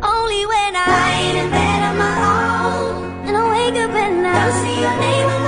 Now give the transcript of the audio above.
Only when I lie in bed on my own and I wake up at night, don't see your name.